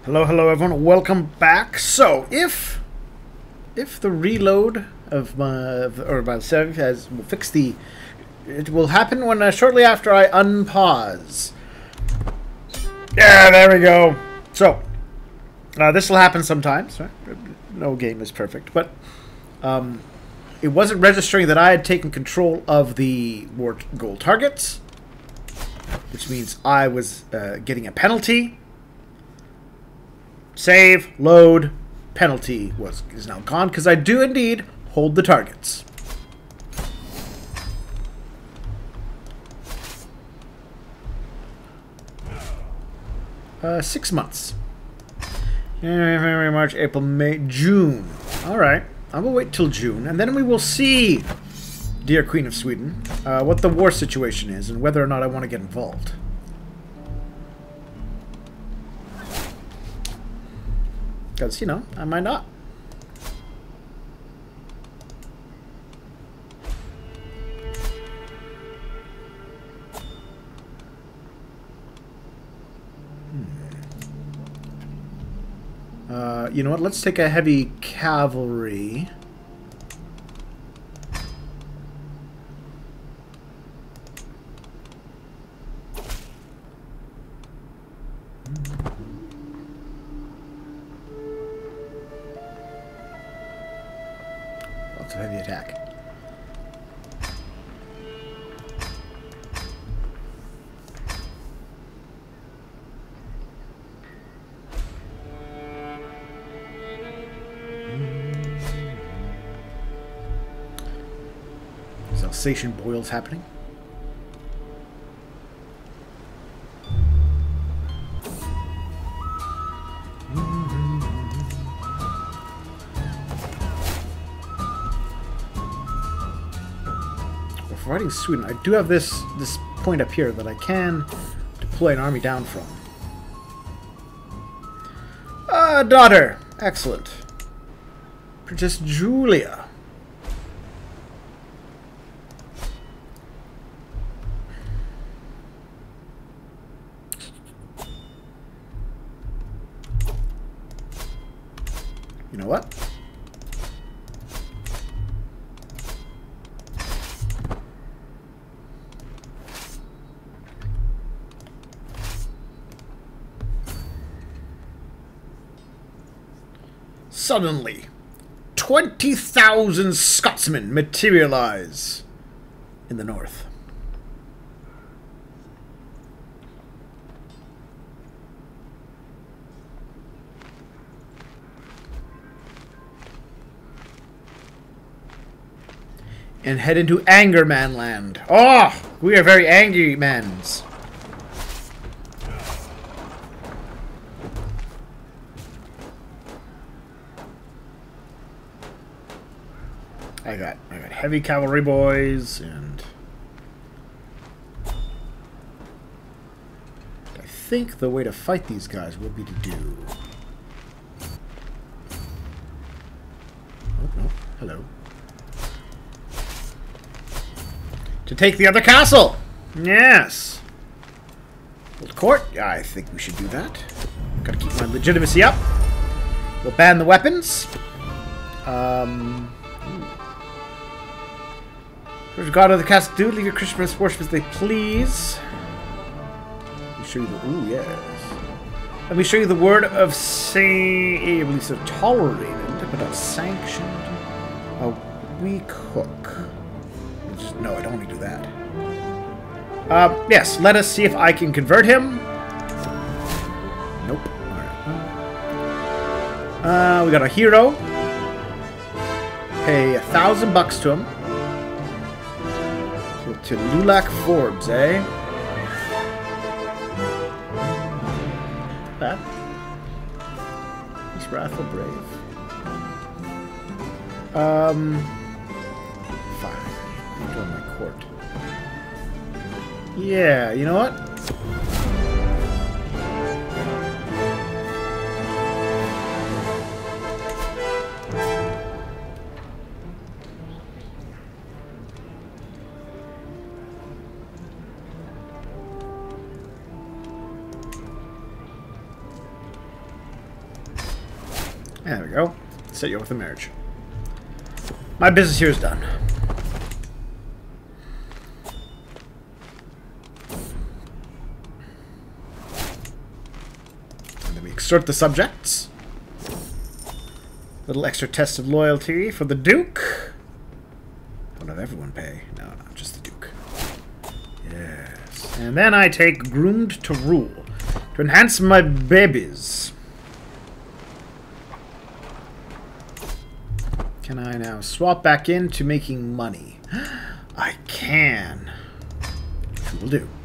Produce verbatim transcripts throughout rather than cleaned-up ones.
Hello, hello, everyone. Welcome back. So, if if the reload of my or my save has will fix the, it will happen when uh, shortly after I unpause. Yeah, there we go. So, uh, this will happen sometimes. Right? No game is perfect, but um, it wasn't registering that I had taken control of the war goal targets, which means I was uh, getting a penalty. Save, load, penalty was is now gone because I do indeed hold the targets. Uh, six months. January, March, April, May, June. All right, I will wait till June, and then we will see, dear Queen of Sweden, uh, what the war situation is and whether or not I want to get involved. Because, you know, I might not. Hmm. Uh, you know what? Let's take a heavy cavalry. Heavy attack. There's Alsatian boils happening. Fighting Sweden, I do have this this point up here that I can deploy an army down from. Ah, daughter, excellent. Princess Julia. You know what? Suddenly, twenty thousand Scotsmen materialize in the north. And head into Anger Man land. Oh, we are very angry mans. I got I got heavy cavalry boys, and I think the way to fight these guys will be to do. Oh no! Hello. To take the other castle. Yes. Old court. Yeah, I think we should do that. Got to keep my legitimacy up. We'll ban the weapons. Um. God of the castle, do leave your Christmas worship as they please. Let me show you the. Ooh, yes. Let me show you the word of say. At least tolerated, but not sanctioned. A weak hook. Just, no, I don't want to do that. Uh, yes, let us see if I can convert him. Nope. Alright. Uh, we got a hero. Pay a thousand bucks to him. To Lulac Forbes, eh? That. He's wrathful brave. Um. Fine. Join my court. Yeah, you know what? There we go. Set you up with a marriage. My business here is done. And then we extort the subjects. Little extra test of loyalty for the Duke. Don't have everyone pay. No, no, just the Duke. Yes. And then I take Groomed to Rule to enhance my babies. Can I now swap back into making money? I can. Which will do.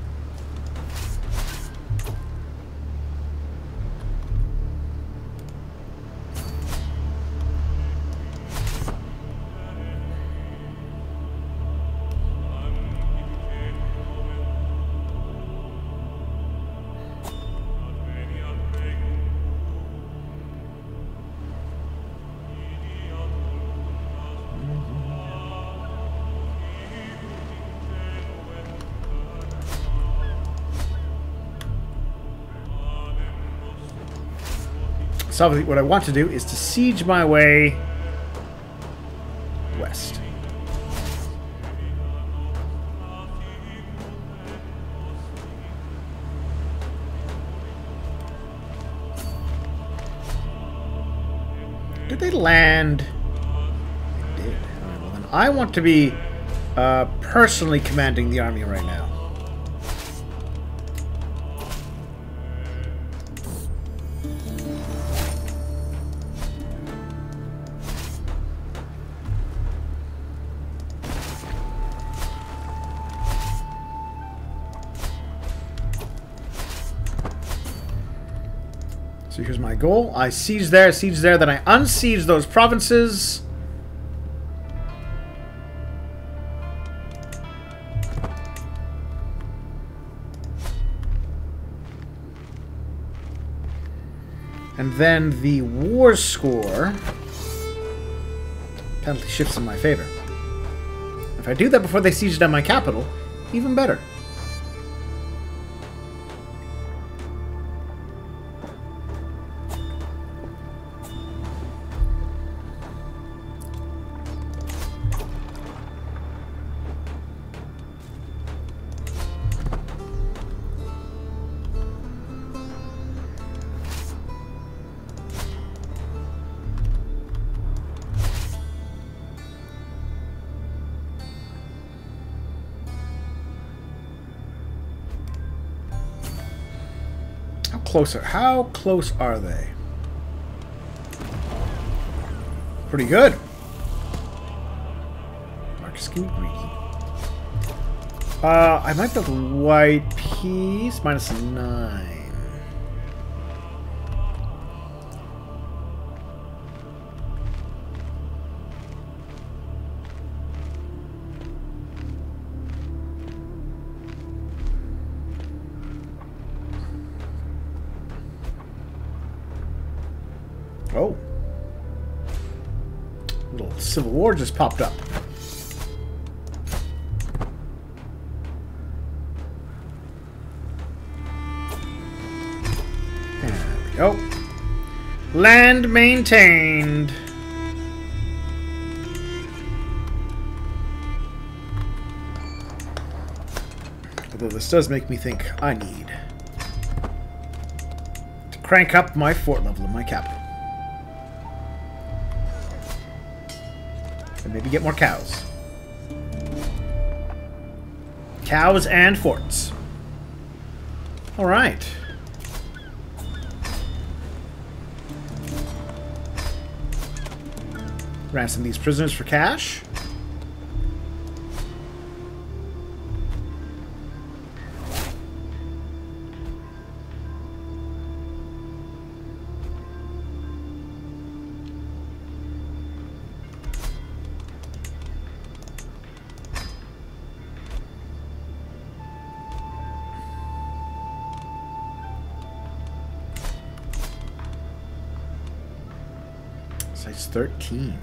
So what I want to do is to siege my way west. Did they land? They did. All right, well then I want to be uh, personally commanding the army right now. So here's my goal. I siege there, siege there, then I unsiege those provinces. And then the war score penalty shifts in my favor. If I do that before they siege down my capital, even better. Closer. How close are they? Pretty good. Marcus, can you greedy? Uh, I might build a white piece. Minus nine. Oh. A little civil war just popped up. There we go. Land maintained. Although this does make me think I need to crank up my fort level in my capital. And maybe get more cows. Cows and forts. Alright. Ransom these prisoners for cash. Size thirteen.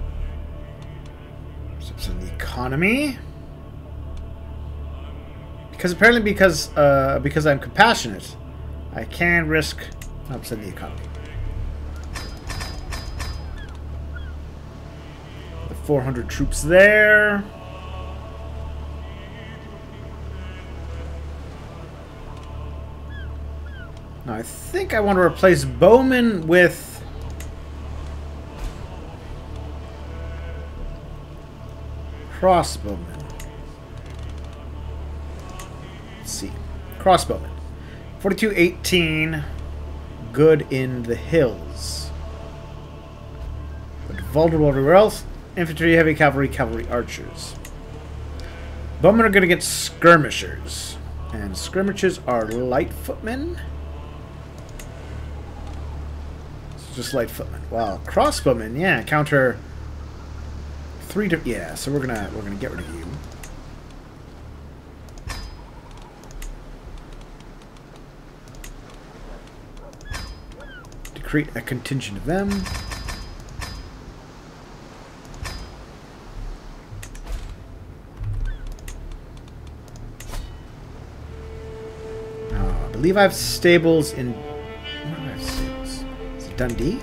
Steps in the economy. Because apparently because uh, because I'm compassionate, I can risk upsetting the economy. The four hundred troops there. Now I think I want to replace bowmen with crossbowmen. Let's see. Crossbowmen. forty-two eighteen. Good in the hills. But vulnerable everywhere else. Infantry, heavy cavalry, cavalry archers. Bowmen are good against skirmishers. And skirmishers are light footmen. It's just light footmen. Wow. Crossbowmen, yeah, counter three to yeah, so we're gonna we're gonna get rid of you. Create a contingent of them. Oh, I believe I have stables in... Where do I have stables? Is it Dundee?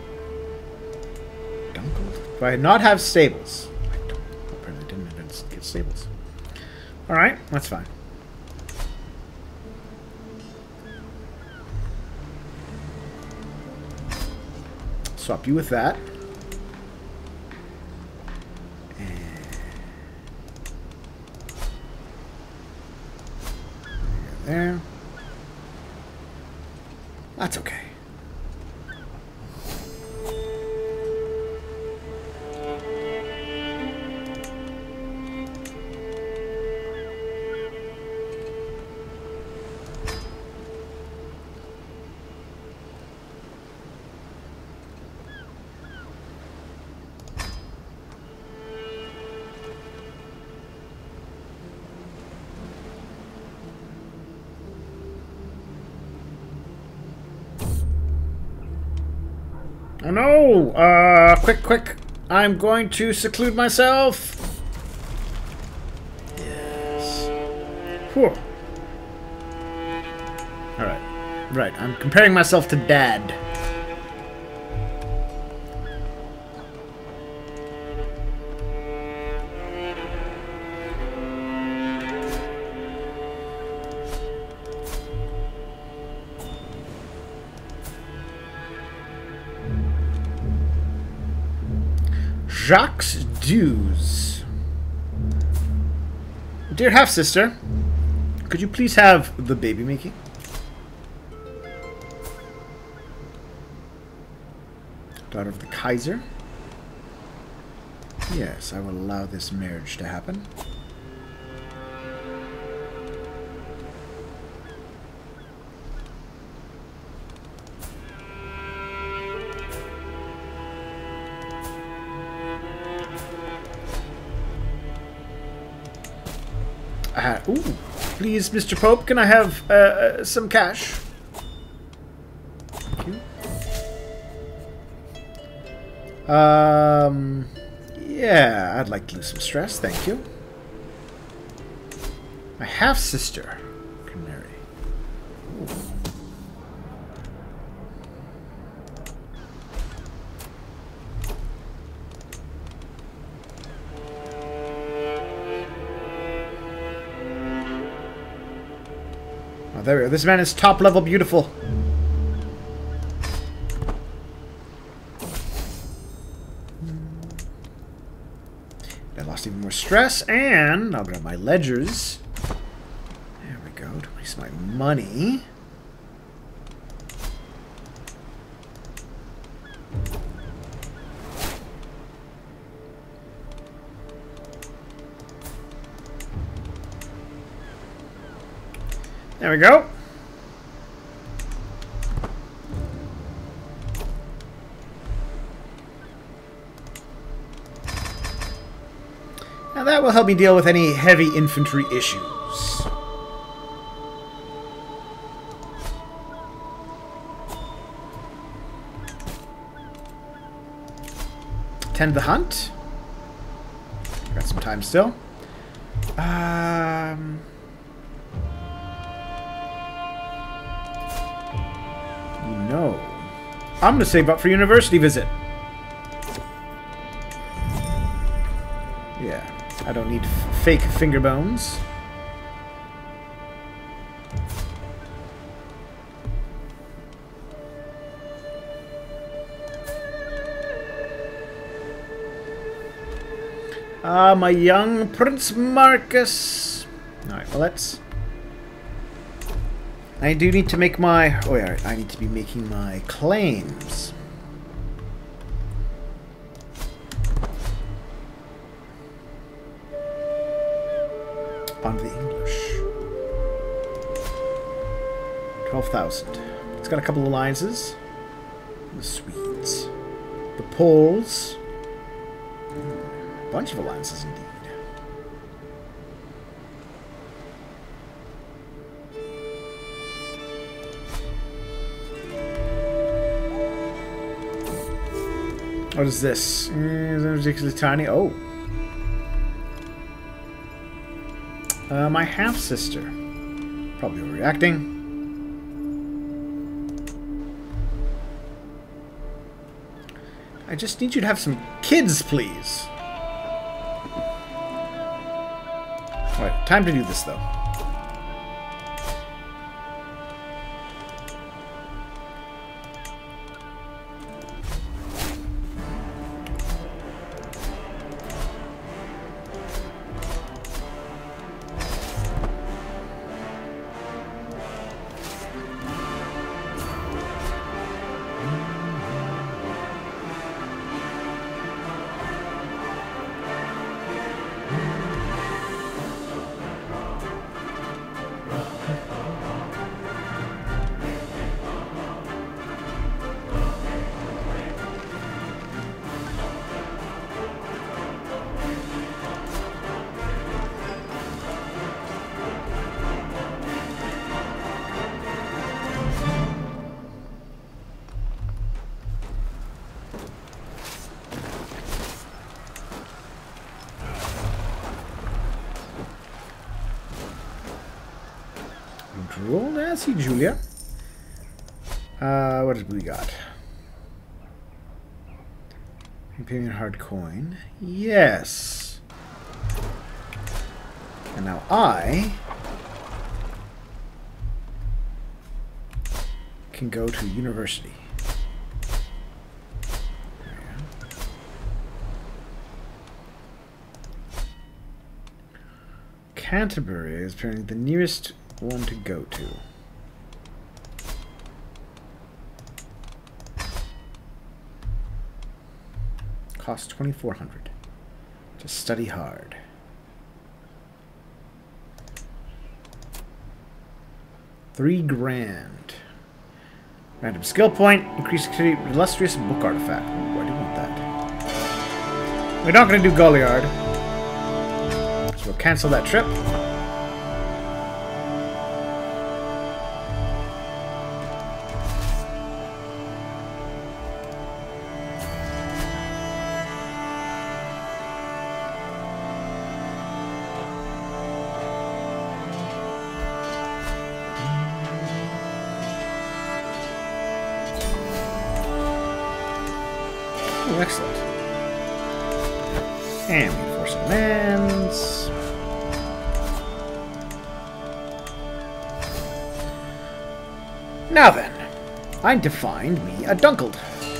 Dunkeld? Do I not have stables? I don't. Apparently didn't, didn't get stables. Alright, that's fine. Swap you with that. And there. That's okay. Oh no! Uh, quick, quick! I'm going to seclude myself! Yes. Whew. Alright. Right, I'm comparing myself to Dad. Jacques Dues. Dear half-sister, could you please have the baby making? Daughter of the Kaiser. Yes, I will allow this marriage to happen. Uh, ooh, please, Mister Pope, can I have uh, uh, some cash? Thank you. Um, yeah, I'd like to lose some stress, thank you. My half-sister can marry. Ooh. There we go. This man is top level beautiful. I lost even more stress, and I'll grab my ledgers. There we go. To waste my money. There we go. Now that will help me deal with any heavy infantry issues. Tend the hunt. Got some time still. Um... I'm gonna save up for university visit. Yeah, I don't need f fake finger bones. Ah, uh, my young Prince Marcus. Alright, well let's... I do need to make my... Oh yeah, I need to be making my claims. On the English. twelve thousand. It's got a couple of alliances. The Swedes. The Poles. A bunch of alliances indeed. What is this? Is it ridiculously tiny? Oh. Uh, my half-sister. Probably overreacting. I just need you to have some kids, please. Alright, time to do this, though. Roll Nancy, Julia. Uh, what did we got? Imperial hard coin. Yes. And now I can go to university. Canterbury is apparently the nearest one to go to. Cost twenty-four hundred. Just study hard. Three grand. Random skill point. Increase activity. Illustrious book artifact. Ooh, I do want that. We're not going to do Goliard. So we'll cancel that trip. Oh, excellent. And we enforce demands. Now then, I defined me a dunkeld.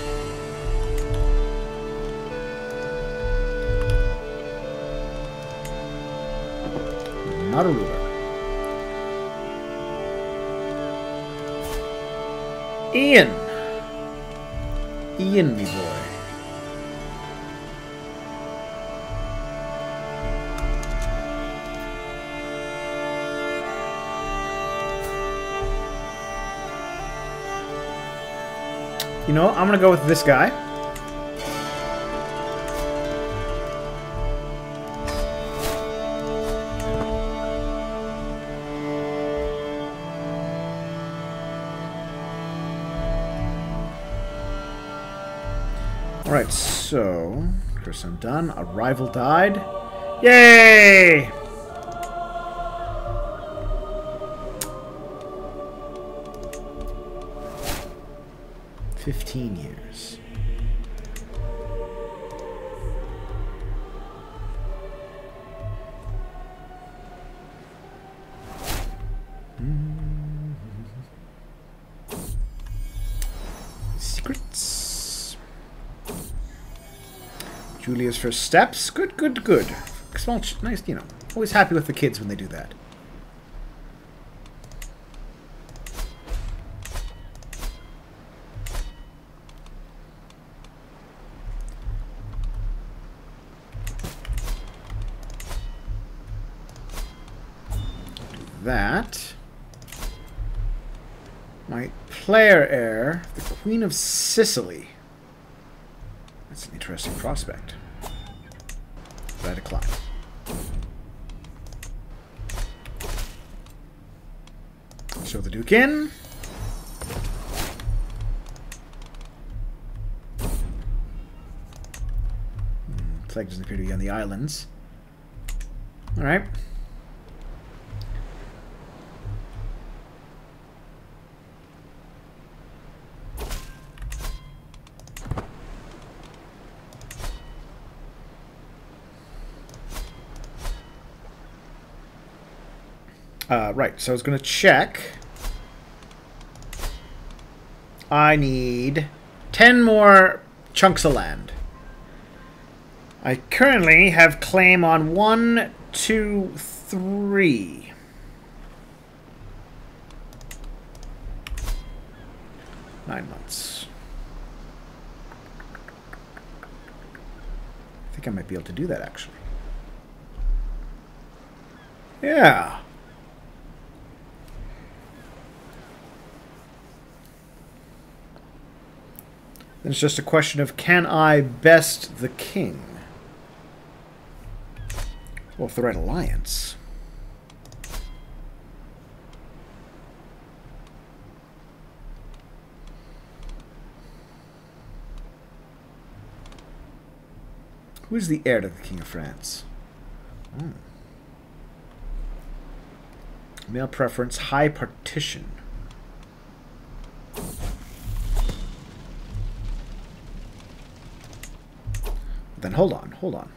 Not a ruler. Ian. Ian, me boy. You know, I'm gonna go with this guy. Alright, so... Chris, I'm done. A rival died. Yay! Fifteen years. Secrets. Julia's first steps. Good, good, good. Small, nice, you know. Always happy with the kids when they do that. That. My player heir, the Queen of Sicily. That's an interesting prospect. But I decline. Show the Duke in. Hmm, plague doesn't appear to be on the islands. Alright. Uh, right, so I was going to check. I need ten more chunks of land. I currently have claim on one, two, three. Nine months. I think I might be able to do that, actually. Yeah. Then it's just a question of, can I best the king? Well, with the right alliance. Who is the heir to the King of France? Oh. Male preference, high partition. Then hold on, hold on.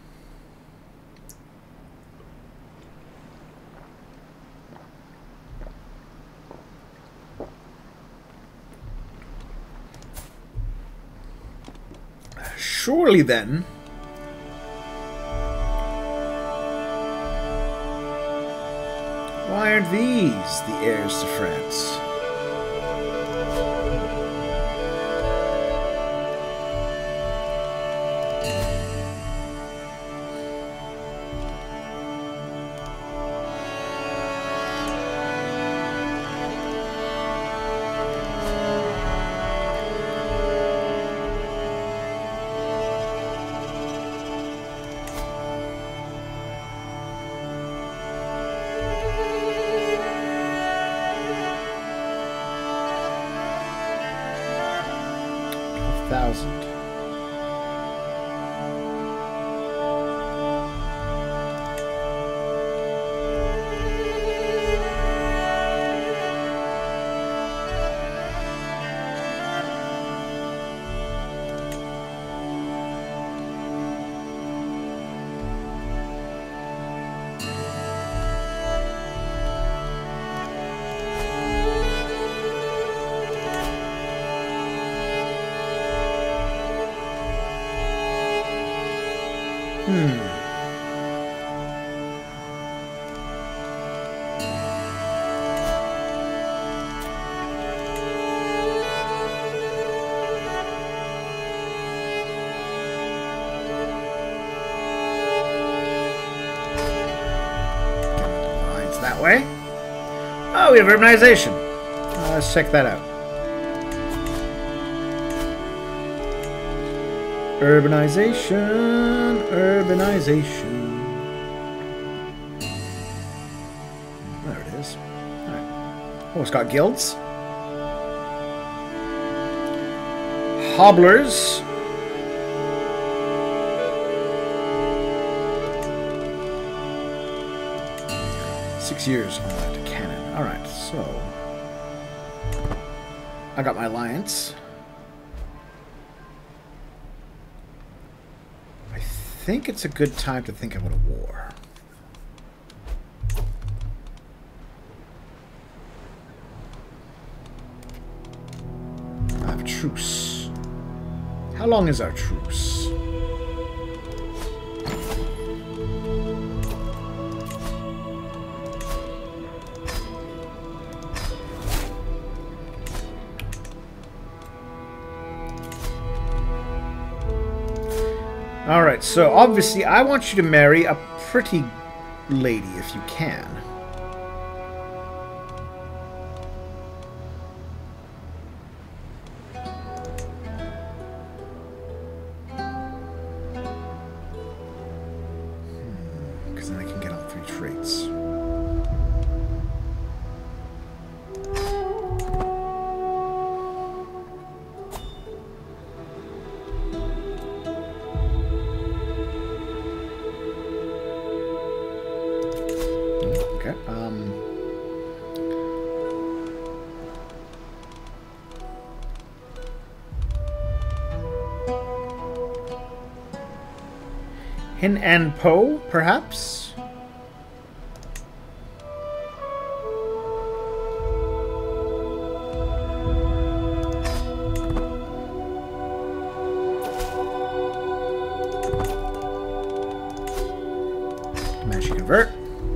Surely then, why aren't these the heirs to France? Thousand. Hmm. Lines that way. Oh, we have urbanization. Uh, let's check that out. Urbanization, urbanization. There it is. All right. Oh, it's got guilds. Hobblers. Six years on that cannon. All right, so I got my alliance. think it's a good time to think about a war. I have a truce. How long is our truce? Alright, so obviously I want you to marry a pretty lady if you can. Because then I can get all three traits. Um, Hin and Po, perhaps? Magic convert.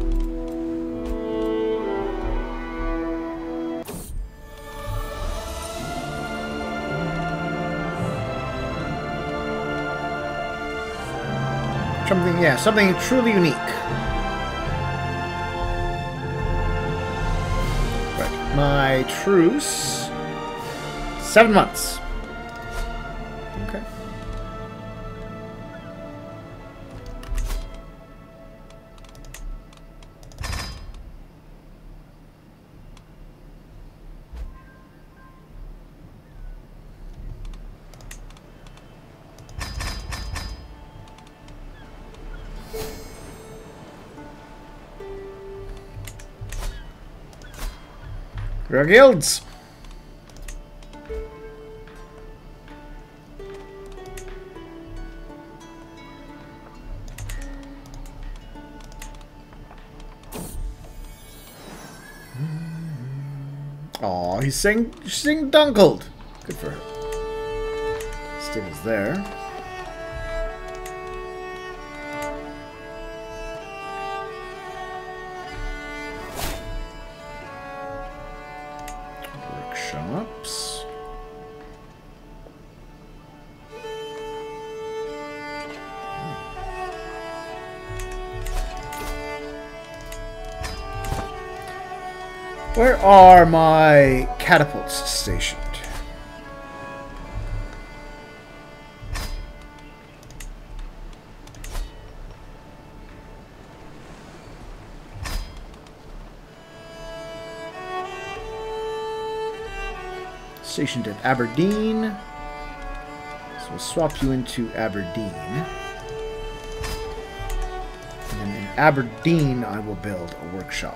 Something, yeah, something truly unique. Right, my truce. Seven months. Okay. Your guilds. Oh, he's saying sing Dunkled. Good for her. Stable's there. Workshops. Where are my catapults stationed? Stationed at Aberdeen. So we'll swap you into Aberdeen. And then in Aberdeen, I will build a workshop.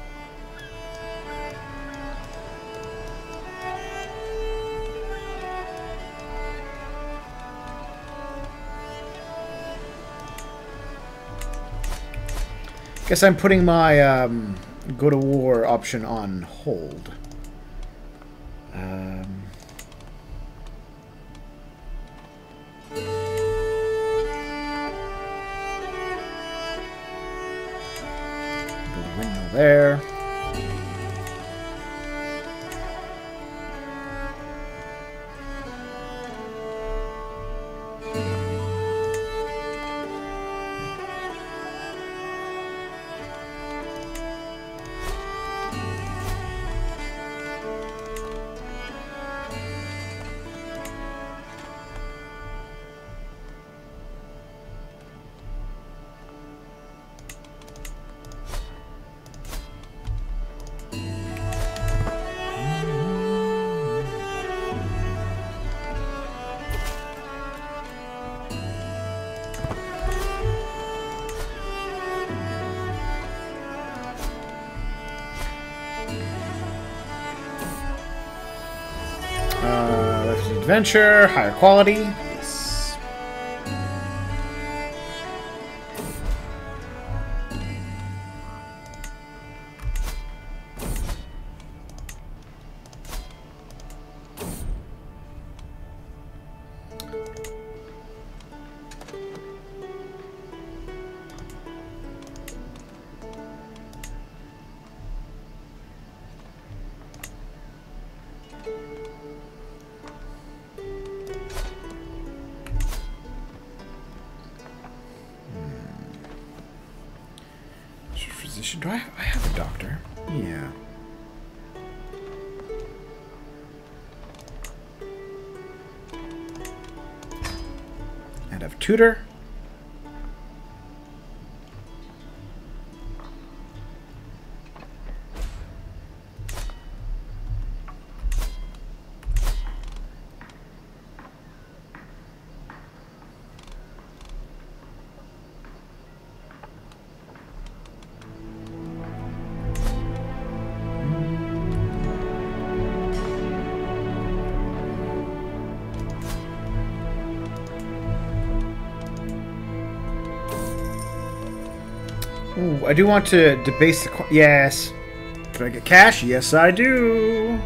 Guess I'm putting my um, go to war option on hold. Um, build a windmill there. Adventure, higher quality. Yes. Actually, do I, I have a doctor? Yeah. And I have a tutor. Ooh, I do want to debase the... Qu yes. Do I get cash? Yes, I do.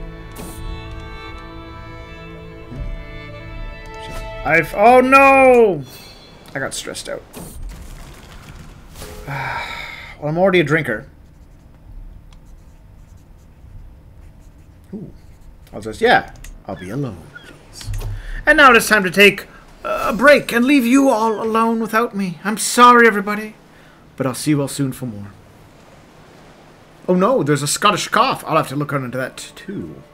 I've... Oh, no! I got stressed out. Well, I'm already a drinker. Ooh. I'll just... Yeah. I'll be alone, please. And now it's time to take a break and leave you all alone without me. I'm sorry, everybody. But I'll see you all soon for more. Oh no, there's a Scottish cough. I'll have to look into that too.